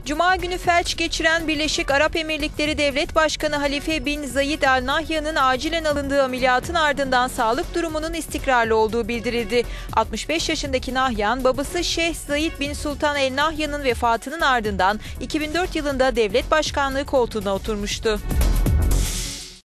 Cuma günü felç geçiren Birleşik Arap Emirlikleri Devlet Başkanı Halife bin Zayed Al Nahyan'ın acilen alındığı ameliyatın ardından sağlık durumunun istikrarlı olduğu bildirildi. 65 yaşındaki Nahyan, babası Şeyh Zayed bin Sultan El Nahyan'ın vefatının ardından 2004 yılında devlet başkanlığı koltuğuna oturmuştu.